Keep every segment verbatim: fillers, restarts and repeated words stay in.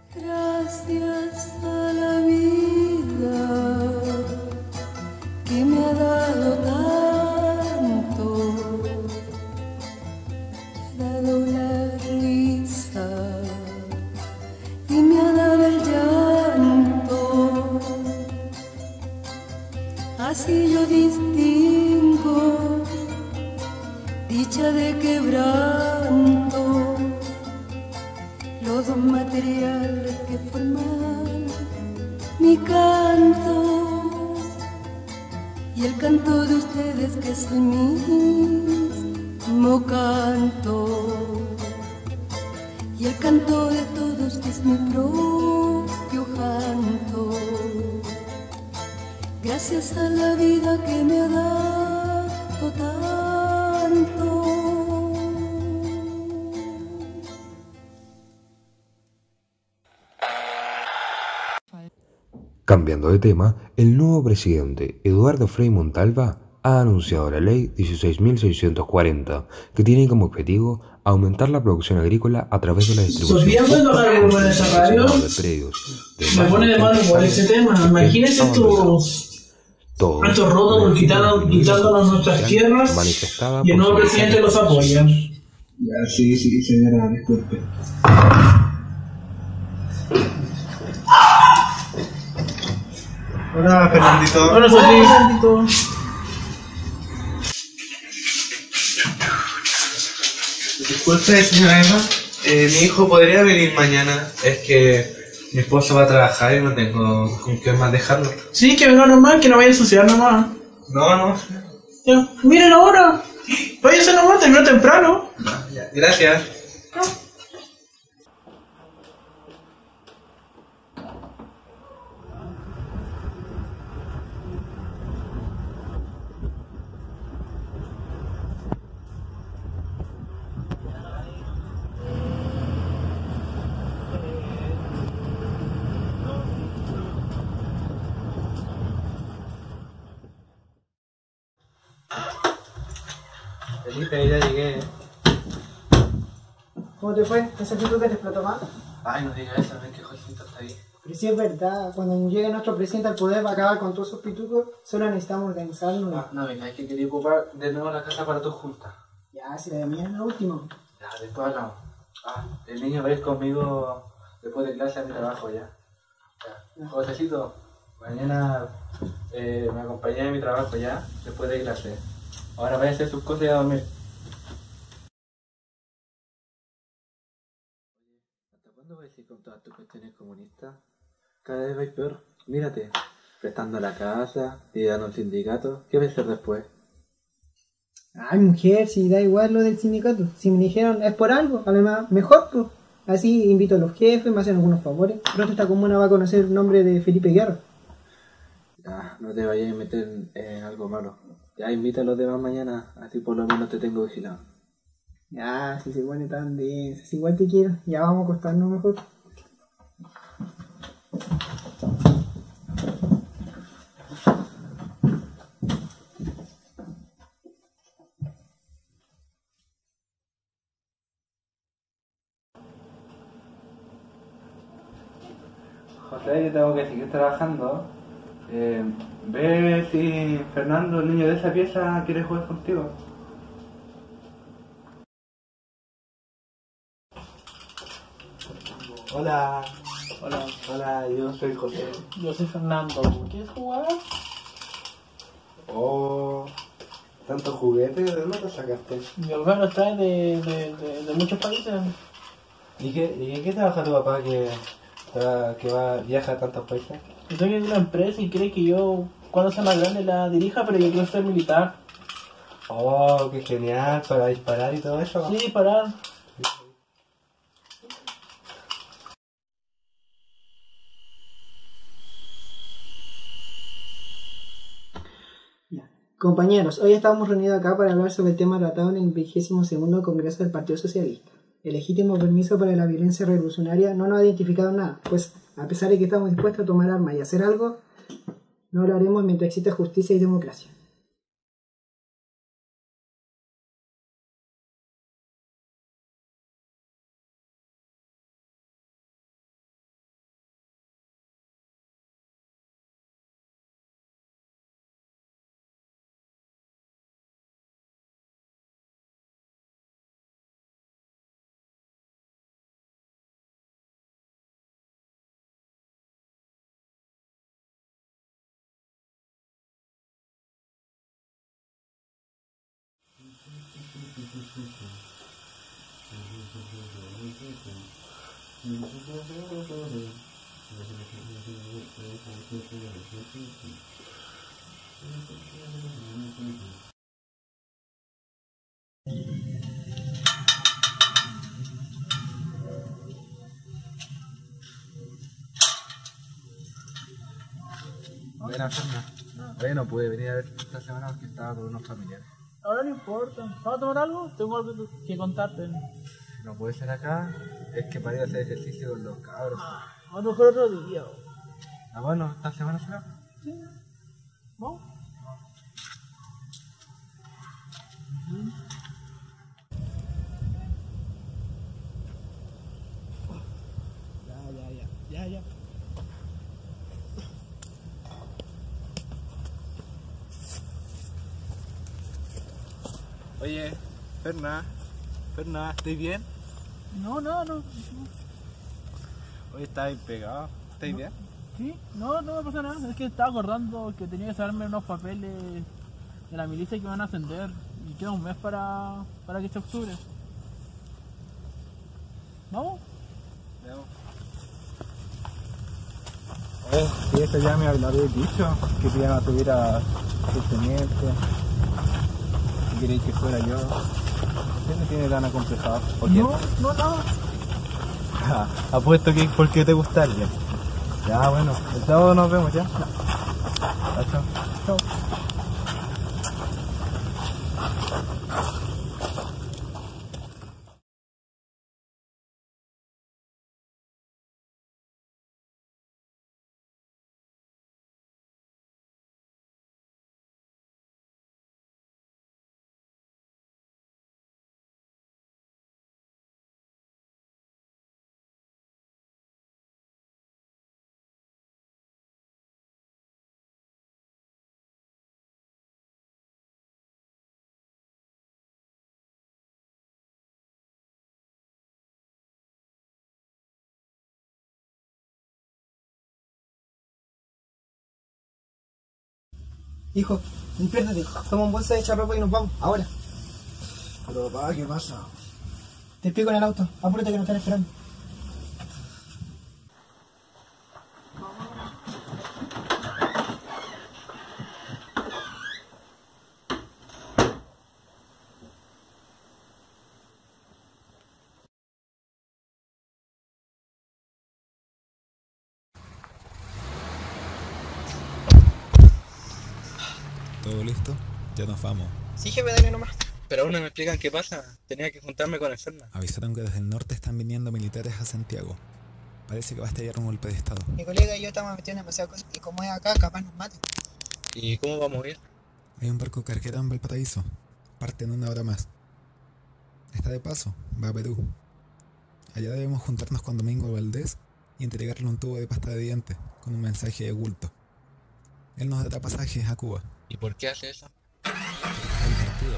Gracias a la vida que me ha dado tanto, me ha dado la risa y me ha dado el llanto. Así yo distingo dicha de quebranto, los dos materiales que forman mi canto y el canto de ustedes que es el mismo canto y el canto de todos que es mi propio canto. Gracias a la vida que me ha dado tanto. Cambiando de tema, el nuevo presidente Eduardo Frei Montalva ha anunciado la ley dieciséis mil seiscientos cuarenta, que tiene como objetivo aumentar la producción agrícola a través de la distribución Sofía, ¿puedo bajar el volumen de esa radio? de predios. Me pone de mal humor ese tema. Imagínense estos estos rotos quitando, quitándonos nuestras tierras y el nuevo presidente los apoya. Ya, sí, sí, señora, disculpe. Hola, Fernandito. Hola, Sofía. Fernandito. Disculpe, señora Emma. Eh, mi hijo podría venir mañana. Es que mi esposo va a trabajar y no tengo con qué más dejarlo. Sí, que venga nomás, que no vaya a ensuciar nomás. No, no. Ya, miren ahora. Váyase nomás, terminó temprano. Ya, gracias. Felipe, ya llegué. ¿Cómo te fue? ¿Ese fruto que te explotó más? Ay, no digas eso, ven que Jorgito está ahí. Pero si es verdad, cuando llegue nuestro presidente al poder va a acabar con todos esos pitucos, solo necesitamos organizarnos. No, no, venga, es que quería ocupar de nuevo la casa para tu junta. Ya, si la de mí es lo último. Ya, después hablamos. Ah, el niño va a ir conmigo después de clase a mi trabajo ya. Ya, Josecito, mañana eh, me acompañé a mi trabajo ya, después de clase. Ahora vaya a hacer sus cosas y a dormir. ¿Hasta cuándo vas a seguir con todas tus cuestiones comunistas? Cada vez vais peor. Mírate, prestando la casa, liderando el sindicato. ¿Qué vas a hacer después? Ay, mujer, si da igual lo del sindicato. Si me dijeron es por algo, además, mejor, pues. Así invito a los jefes, me hacen algunos favores. Pronto esta comuna va a conocer el nombre de Felipe Guerra. Ya, no te vayas a meter en, en algo malo. Ya, invita a los demás mañana, así por lo menos te tengo vigilado. Ya, si se pone tan bien, si igual te quiero, ya vamos a acostarnos mejor. José, yo tengo que seguir trabajando. Eh, ve si Fernando, el niño de esa pieza, quiere jugar contigo. Hola. Hola. Hola, yo soy José. Yo soy Fernando. ¿Quieres jugar? Oh, tantos juguetes, ¿de dónde los sacaste? Mi papá los trae de, de, de, de muchos países. ¿Y qué, y en qué trabaja tu papá que, que va, viaja a tantos países? Yo soy de una empresa y cree que yo, cuando sea más grande, la dirija, pero yo quiero ser militar. Oh, qué genial, para disparar y todo eso. Sí, disparar. Compañeros, hoy estamos reunidos acá para hablar sobre el tema tratado en el vigésimo segundo Congreso del Partido Socialista. El legítimo permiso para la violencia revolucionaria no nos ha identificado nada, pues a pesar de que estamos dispuestos a tomar armas y hacer algo, no lo haremos mientras exista justicia y democracia. Buena, Ferna. Hoy no pude venir a ver esta semana porque estaba con unos familiares. Ahora no importa. ¿Vamos a tomar algo? Tengo algo que contarte. No puede ser acá, es que para ir a hacer ejercicio con los cabros. A lo mejor otro día. Ah, bueno, ¿esta semana será? Sí. ¿No? Ya, ya, ya. Ya, ya. Oye, Ferna, Ferna, ¿estás bien? No, no, no. no. Oye, estás bien pegado, ¿estás no. bien? Sí, no, no me pasa nada. Es que estaba acordando que tenía que sacarme unos papeles de la milicia que van a ascender. Y queda un mes para, para que esté octubre. ¿Vamos? Vamos. Oye, sí, eso ya me habéis dicho, que te iban a subir a, a tu teniente. Si queréis que fuera yo. ¿Qué me tiene tan acomplejado? ¿Por qué? No, no, no. Apuesto que es porque te gusta alguien. Ya, bueno, el sábado nos vemos ya. No. Chao. Chao. Hijo, despiértate, toma un bolsa de echar ropa y nos vamos, ahora. Pero papá, ¿qué pasa? Te explico en el auto, apúrate que nos están esperando. ¿Todo listo? Ya nos vamos. Sí, jefe, dale nomás. Pero aún no me explican qué pasa. Tenía que juntarme con el Ferna. Avisaron que desde el norte están viniendo militares a Santiago. Parece que va a estallar un golpe de estado. Mi colega y yo estamos metidos en demasiadas cosas y como es acá, capaz nos maten. ¿Y cómo vamos a ir? Hay un barco carguero en Valparaíso. Parte en una hora más. Está de paso, va a Perú. Allá debemos juntarnos con Domingo Valdés y entregarle un tubo de pasta de dientes con un mensaje de oculto. Él nos dará pasajes a Cuba. ¿Y por qué hace eso? El partido.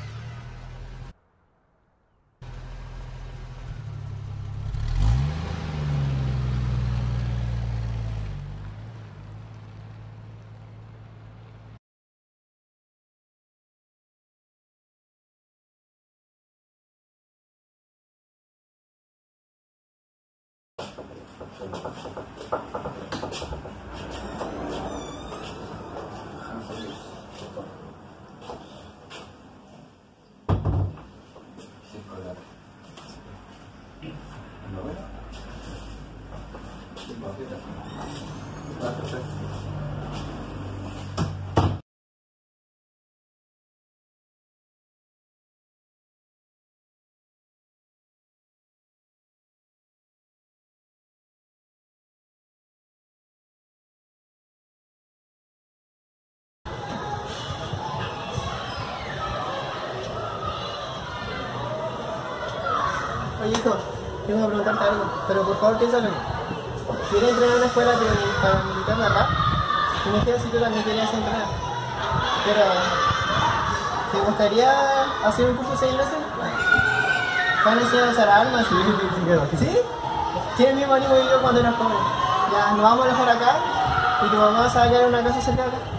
Oye, hijo, tengo que preguntarte algo, pero por favor piénsalo. ¿Quieres entrenar en una escuela para militar de acá? Imagina si tú también querías entrenar. Pero, ¿te gustaría hacer un curso de seis meses? ¿Te van a enseñar a usar armas? Sí, sí, sí. ¿Sí? Tienes el mismo ánimo que yo cuando eras joven. Ya, nos vamos a dejar acá y tu mamá se va a quedar en una casa cerca de acá.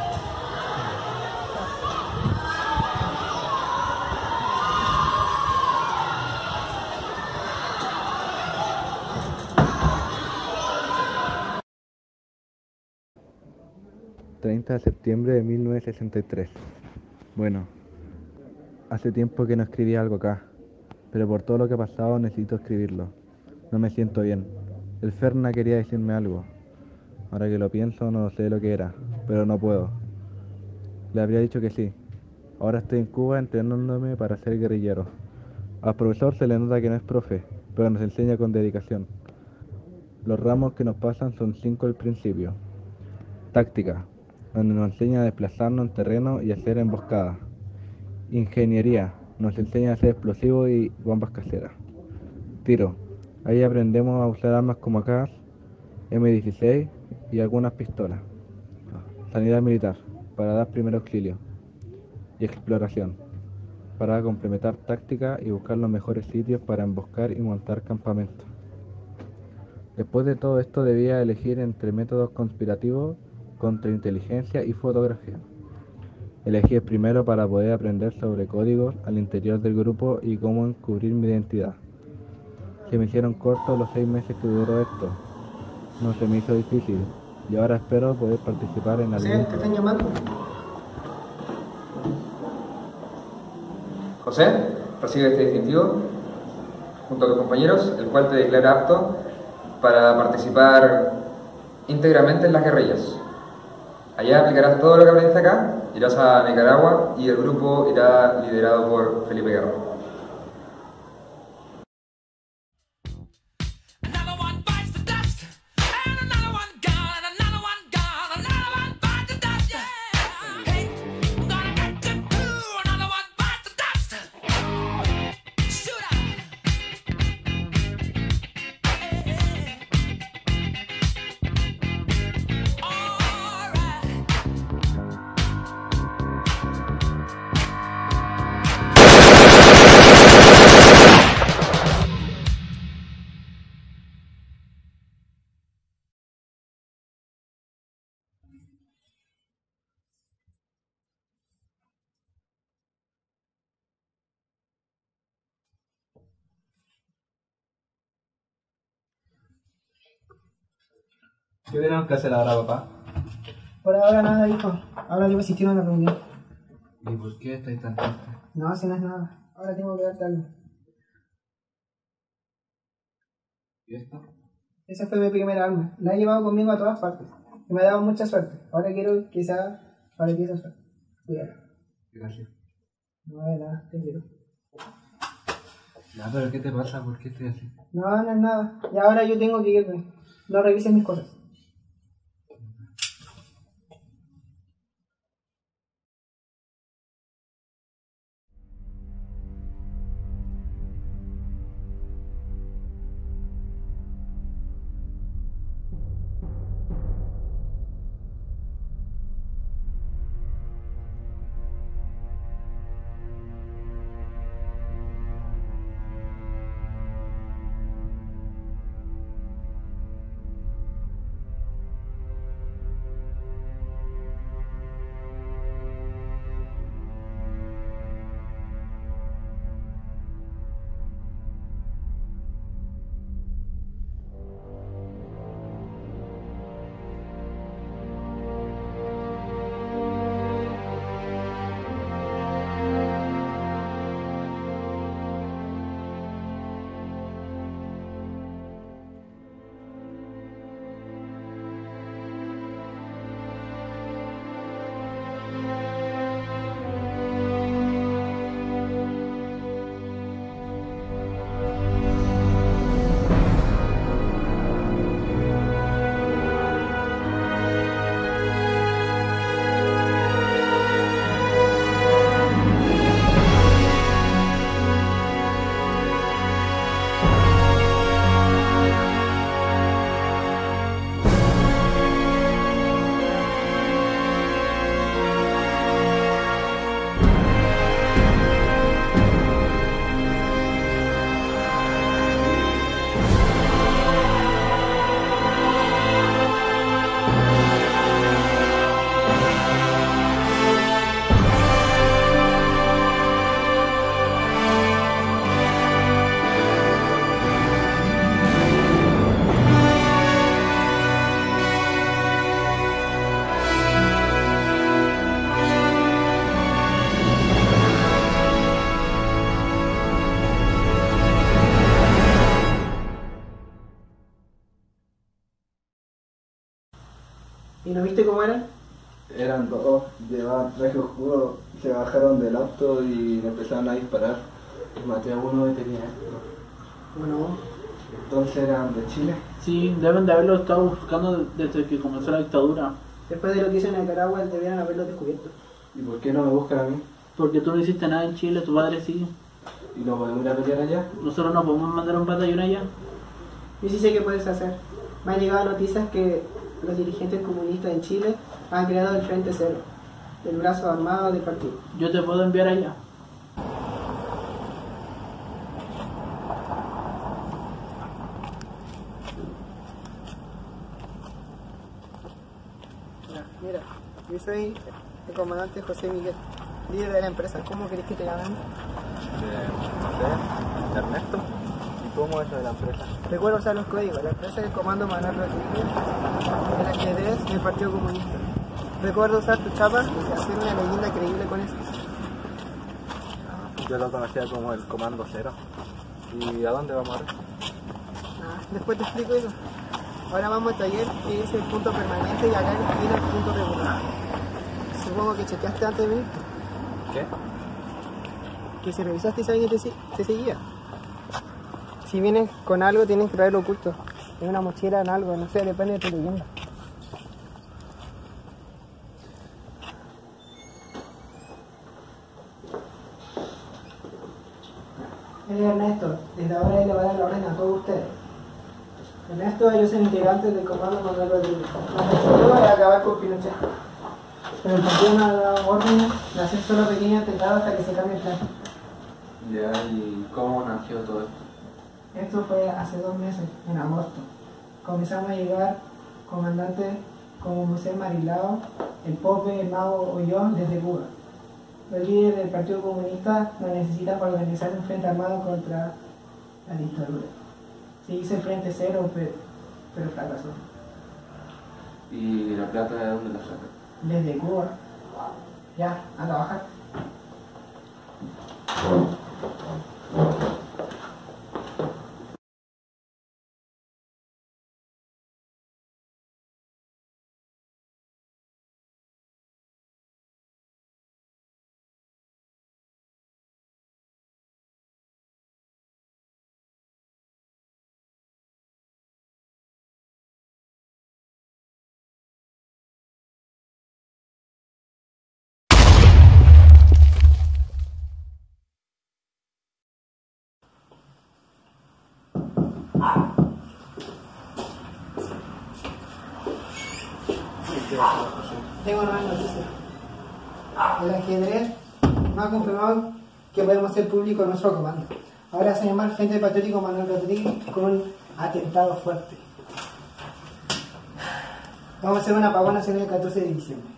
treinta de septiembre de mil novecientos sesenta y tres. Bueno, hace tiempo que no escribía algo acá, pero por todo lo que ha pasado necesito escribirlo. No me siento bien. El Ferna quería decirme algo. Ahora que lo pienso no sé lo que era, pero no puedo. Le habría dicho que sí. Ahora estoy en Cuba entrenándome para ser guerrillero. Al profesor se le nota que no es profe, pero nos enseña con dedicación. Los ramos que nos pasan son cinco al principio. Táctica, donde nos enseña a desplazarnos en terreno y hacer emboscadas. Ingeniería, nos enseña a hacer explosivos y bombas caseras. Tiro, ahí aprendemos a usar armas como A K, eme dieciséis y algunas pistolas. Sanidad militar, para dar primer auxilio. Y exploración, para complementar táctica y buscar los mejores sitios para emboscar y montar campamentos. Después de todo esto debía elegir entre métodos conspirativos, contrainteligencia y fotografía. Elegí el primero para poder aprender sobre códigos al interior del grupo y cómo encubrir mi identidad. Se me hicieron cortos los seis meses que duró esto. No se me hizo difícil y ahora espero poder participar en algún... José, te están llamando. José, recibe este distintivo junto a tus compañeros, el cual te declara apto para participar íntegramente en las guerrillas. Allá aplicarás todo lo que aprendiste acá, irás a Nicaragua y el grupo irá liderado por Felipe Guerra. ¿Qué tenemos que hacer ahora, papá? Por ahora nada, hijo. Ahora debo asistir a una reunión. ¿Y por qué estáis tan tristes? No, si no es nada. Ahora tengo que darte algo. ¿Y esto? Esa fue mi primera arma. La he llevado conmigo a todas partes. Y me ha dado mucha suerte. Ahora quiero que sea para ti esa suerte. Cuídala. Gracias. No, de nada, te quiero. Ya, pero ¿qué te pasa? ¿Por qué estoy así? No, no es nada. Y ahora yo tengo que irme. No revises mis cosas. ¿Y no viste cómo eran? Eran dos, llevaban traje oscuro, se bajaron del auto y me empezaron a disparar. Y maté a uno y tenía esto. Bueno. Entonces eran de Chile. Sí, deben de haberlo estado buscando desde que comenzó la dictadura. Después de lo que hizo en Nicaragua, debieron haberlo descubierto. ¿Y por qué no me buscan a mí? Porque tú no hiciste nada en Chile, tu padre sí. ¿Y no podemos ir a pelear allá? Nosotros no podemos mandar un batallón allá. Yo sí sé qué puedes hacer. Me han llegado noticias que los dirigentes comunistas en Chile han creado el Frente Cero, el brazo armado del partido. Yo te puedo enviar allá. Mira, yo soy el comandante José Miguel, líder de la empresa. ¿Cómo querés que te llamen? De Ernesto. ¿Y cómo es eso de la empresa? Recuerdo usar los códigos. La empresa es el Comando Manuel Rodríguez, el ajedrez del Partido Comunista. Recuerdo usar tu chapa y hacer una leyenda creíble con eso. Yo lo conocía como el Comando Cero. ¿Y a dónde vamos a ir? Ah, después te explico eso. Ahora vamos al taller, que es el punto permanente, y acá viene el punto regular. Supongo que chequeaste antes de venir. ¿Qué? Que si revisaste si alguien te, te seguía. Si vienes con algo, tienes que traerlo oculto. En una mochila, en algo, no sé, depende de tu leyenda. Él es Ernesto. Desde ahora él le va a dar la orden a todos ustedes. Ernesto, ellos son integrantes del Comando Manuel Rodríguez. La objetivo es acabar con Pinochet. Pero el partido no ha dado órdenes de hacer solo pequeños atentados hasta que se cambie el plan. Ya, ¿y cómo nació todo esto? Esto fue hace dos meses, en agosto. Comenzamos a llegar comandantes como José Marilao, el Pope, el Mago o yo desde Cuba. Los líderes del Partido Comunista nos necesitan para organizar un frente armado contra la dictadura. Se hizo el Frente Cero, pero, pero fracasó. ¿Y la plata de dónde la sacan? Desde Cuba. Ya, a trabajar. Tengo nuevas noticias. El ajedrez nos ha confirmado que podemos hacer público nuestro comando. Ahora se llama el Frente Patriótico Manuel Rodríguez con un atentado fuerte. Vamos a hacer una apagón nacional el catorce de diciembre.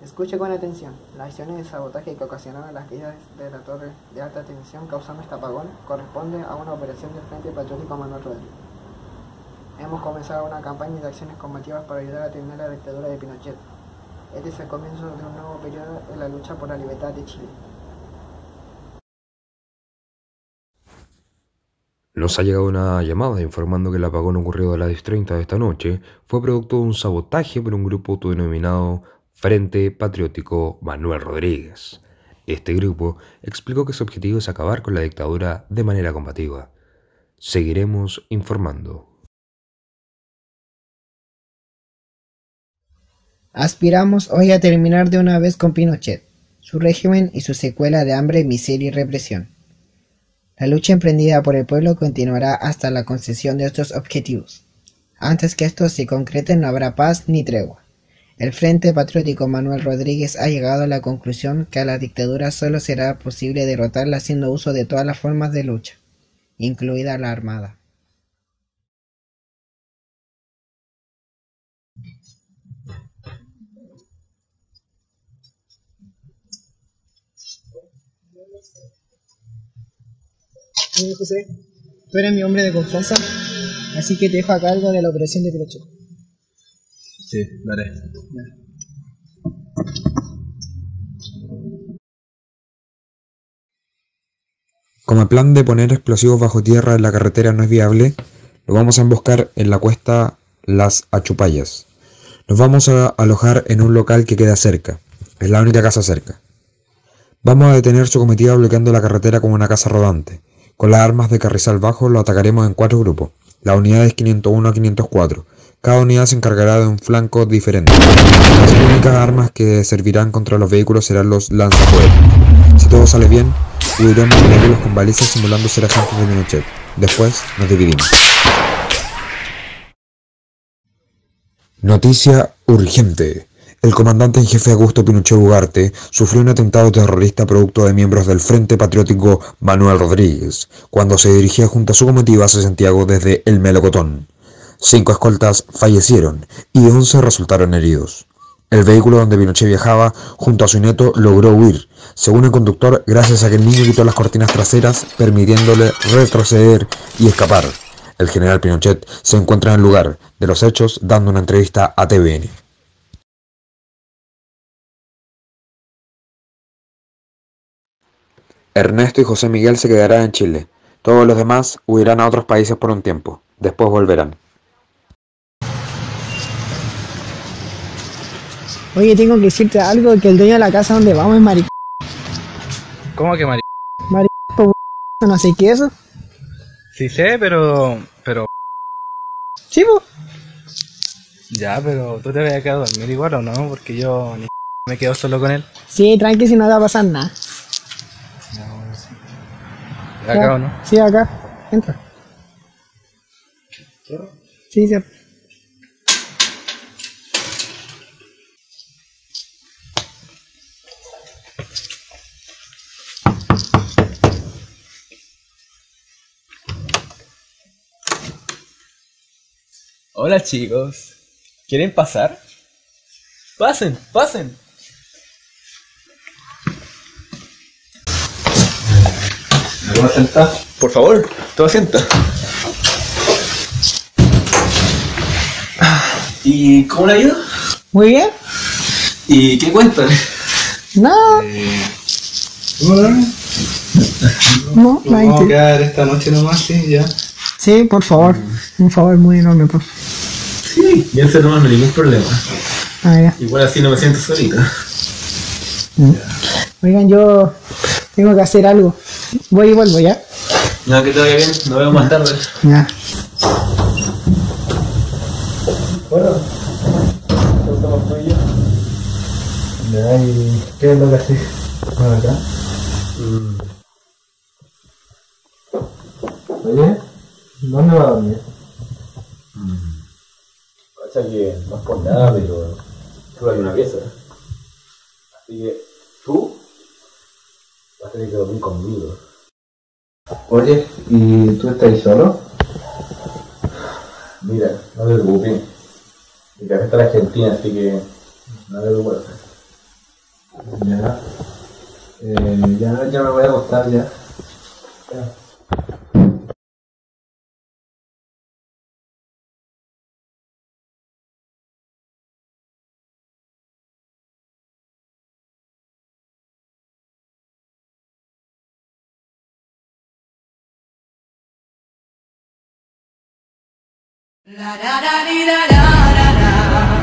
Escuche con atención. Las acciones de sabotaje que ocasionaron las caídas de la torre de alta tensión causando este apagón corresponde a una operación del Frente Patriótico Manuel Rodríguez. Hemos comenzado una campaña de acciones combativas para ayudar a terminar la dictadura de Pinochet. Este es el comienzo de un nuevo periodo en la lucha por la libertad de Chile. Nos ha llegado una llamada informando que el apagón ocurrido a las diez treinta de esta noche fue producto de un sabotaje por un grupo autodenominado Frente Patriótico Manuel Rodríguez. Este grupo explicó que su objetivo es acabar con la dictadura de manera combativa. Seguiremos informando. Aspiramos hoy a terminar de una vez con Pinochet, su régimen y su secuela de hambre, miseria y represión. La lucha emprendida por el pueblo continuará hasta la concesión de estos objetivos. Antes que estos se concreten no habrá paz ni tregua. El Frente Patriótico Manuel Rodríguez ha llegado a la conclusión que a la dictadura solo será posible derrotarla haciendo uso de todas las formas de lucha, incluida la armada. Oye, José, tú eres mi hombre de confianza, así que te dejo a cargo de la operación de Pinochet. Sí, vale. Como el plan de poner explosivos bajo tierra en la carretera no es viable, lo vamos a emboscar en la cuesta Las Achupallas. Nos vamos a alojar en un local que queda cerca, es la única casa cerca. Vamos a detener su comitiva bloqueando la carretera como una casa rodante. Con las armas de Carrizal Bajo lo atacaremos en cuatro grupos. La unidad es quinientos uno a quinientos cuatro. Cada unidad se encargará de un flanco diferente. Las únicas armas que servirán contra los vehículos serán los lanzacohetes. Si todo sale bien, huiremos en vehículos con balizas simulando ser agentes de Pinochet. Después nos dividimos. Noticia urgente. El comandante en jefe Augusto Pinochet Ugarte sufrió un atentado terrorista producto de miembros del Frente Patriótico Manuel Rodríguez, cuando se dirigía junto a su comitiva hacia Santiago desde El Melocotón. Cinco escoltas fallecieron y once resultaron heridos. El vehículo donde Pinochet viajaba junto a su nieto logró huir, según el conductor, gracias a que el niño quitó las cortinas traseras, permitiéndole retroceder y escapar. El general Pinochet se encuentra en el lugar de los hechos dando una entrevista a T V N. Ernesto y José Miguel se quedarán en Chile. Todos los demás huirán a otros países por un tiempo. Después volverán. Oye, tengo que decirte algo, que el dueño de la casa donde vamos es maric... ¿Cómo que maric... Maric... no sé qué es eso? Sí sé, pero... pero... Sí, po. Ya, pero tú te vas a quedar a dormir igual o no, porque yo ni me quedo solo con él. Sí, tranqui, si no te va a pasar nada. ¿Acá o no? Sí, acá. Entra. Sí, cierto. Hola chicos, ¿quieren pasar? Pasen, pasen. ¿Me puedo sentar? Por favor, toma asiento. ¿Y cómo le ha ido? Muy bien. ¿Y qué cuentan? No. Eh... No, no hay Vamos a que... quedar esta noche nomás, sí, ya. Sí, por favor. Un favor muy enorme, por favor. Sí, bien ser nomás, no hay ningún problema. Ah, ya. Igual así no me siento solito. Mm. Oigan, yo tengo que hacer algo. Voy y vuelvo, ¿ya? No, que te vaya bien, nos vemos más tarde. Ya. Bueno, ¿te gustamos tú y yo? Ya, ¿y qué es lo que haces? Bueno, acá. Mm. Oye, ¿dónde va a dormir? Mm. O sea que no es por nada, pero solo hay una pieza. Así que tú vas a tener que dormir conmigo. Oye, ¿y tú estás ahí solo? Mira, no te preocupes. Mi café está en Argentina, así que no te preocupes. Ya. Eh, ya, ya me voy a acostar ya. Ya. La da da di da da da da.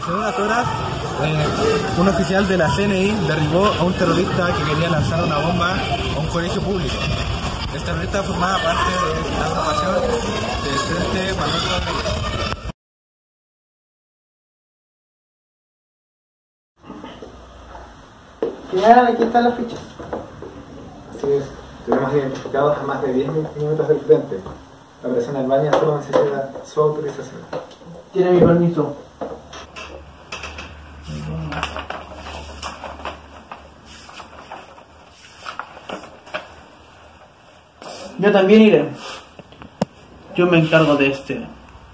Hace unas horas, eh, un oficial de la C N I derribó a un terrorista que quería lanzar una bomba a un colegio público. El terrorista formaba parte de la agrupación del Frente Manuel Rodríguez. General, aquí están las fichas. Así es, tenemos identificados a más de diez minutos del frente. La operación Albania solo necesita su autorización. Tiene mi permiso. Yo también iré. Yo me encargo de este.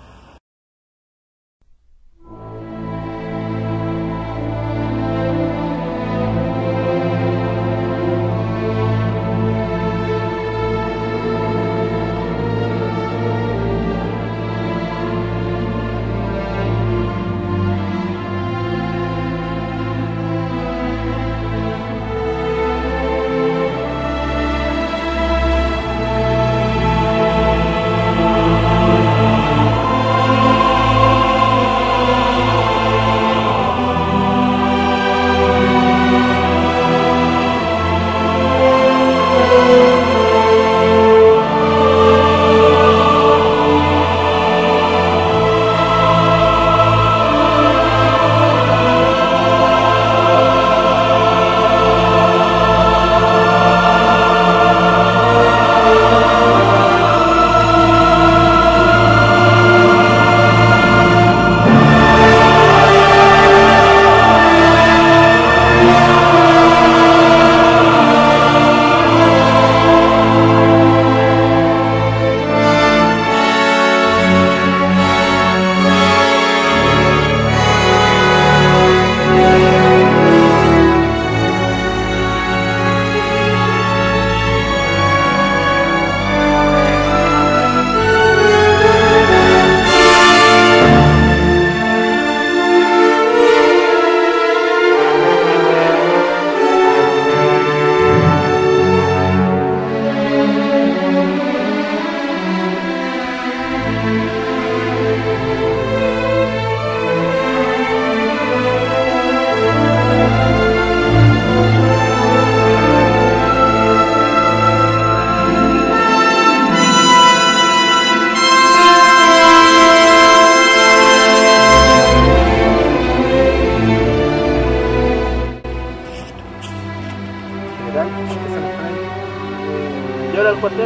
¿Y ahora el cuartel?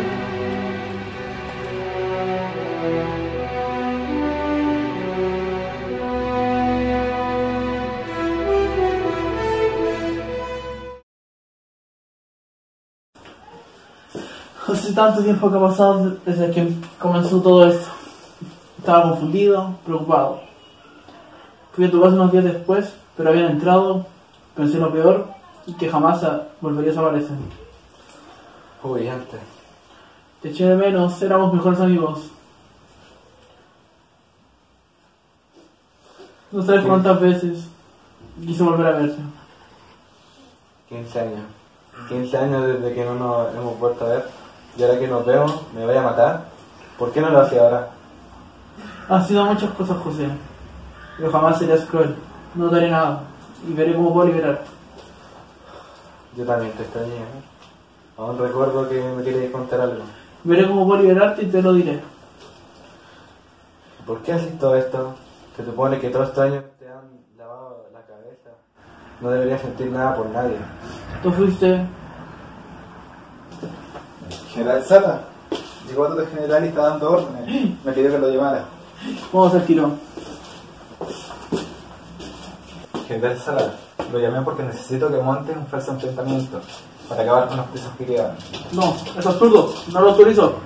Hace tanto tiempo que ha pasado desde que comenzó todo esto. Estaba confundido, preocupado. Fui a tu casa unos días después, pero habían entrado, pensé lo peor y que jamás volverías a aparecer. Uy, antes. Te eché de menos, éramos mejores amigos. No sabes ¿Qué? cuántas veces quise volver a verte. quince años. quince años desde que no nos hemos vuelto a ver. Y ahora que nos vemos, me voy a matar. ¿Por qué no lo hacía ahora? Han sido muchas cosas, José. Pero jamás serías cruel. No te haré nada. Y veré cómo puedo liberarte. Yo también te extrañé, ¿eh? Aún recuerdo que me querías contar algo. Veré cómo puedo liberarte y te lo diré. ¿Por qué haces todo esto? Se supone que todos estos años te han lavado la cabeza. No deberías sentir nada por nadie. Tú fuiste... General Sala. Llegó otro general y está dando órdenes. Me pidió que lo llevara. Vamos al tirón. General Sala, lo llamé porque necesito que monte un falso enfrentamiento para acabar con los presos que quedan. No, es absurdo. No lo autorizo.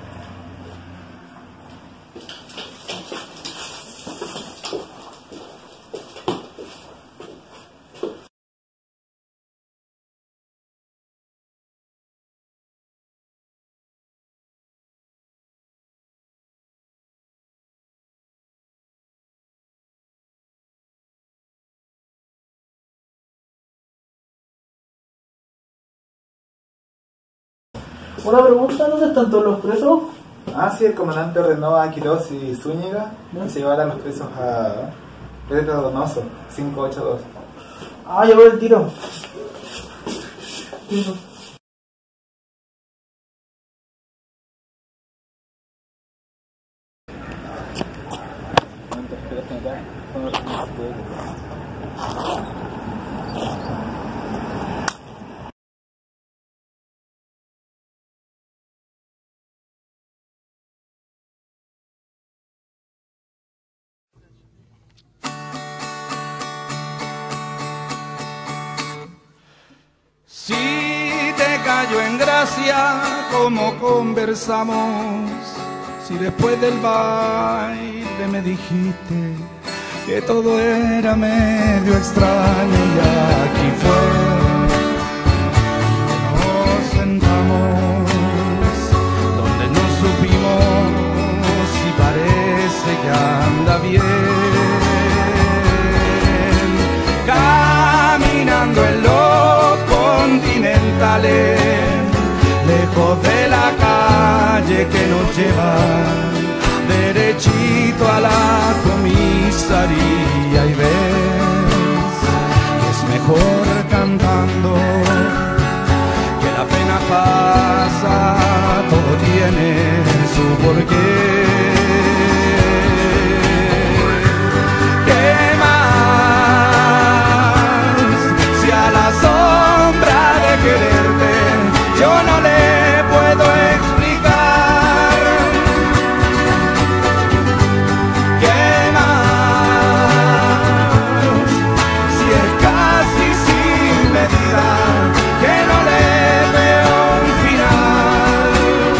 Una pregunta, ¿dónde están todos los presos? Ah, sí, el comandante ordenó a Quirós y Zúñiga que se llevaran los presos a, Es de Donoso, cinco ocho dos. Ah, yo voy el tiro. Tiro. Si te cayó en gracia como conversamos, si después del baile me dijiste que todo era medio extraño y aquí fue, nos sentamos donde no supimos si parece que anda bien, caminando en los continentales, lejos de la calle que nos lleva derechito a la comisaría, y ves que es mejor cantando, que la pena pasa, todo tiene su porqué. ¿Qué más? Si a la sombra de quererte yo no le puedo explicar. ¿Qué más? Si es casi sin medida que no le veo un final.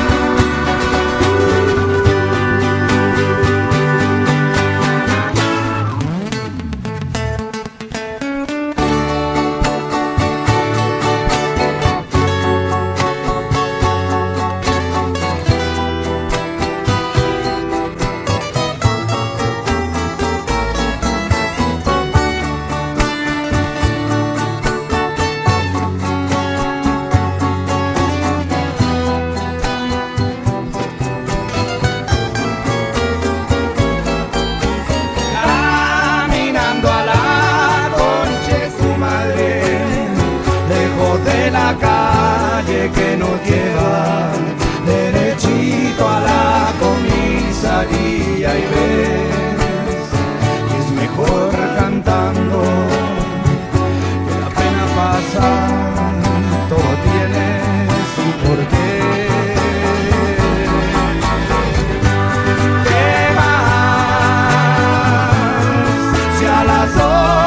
Caminando a la concha de su madre, lejos de la calle que nos lleva derechito a la comisaría, y ves que es mejor cantando, que la pena pasa, todo tiene su porqué. ¿Qué más? Si a las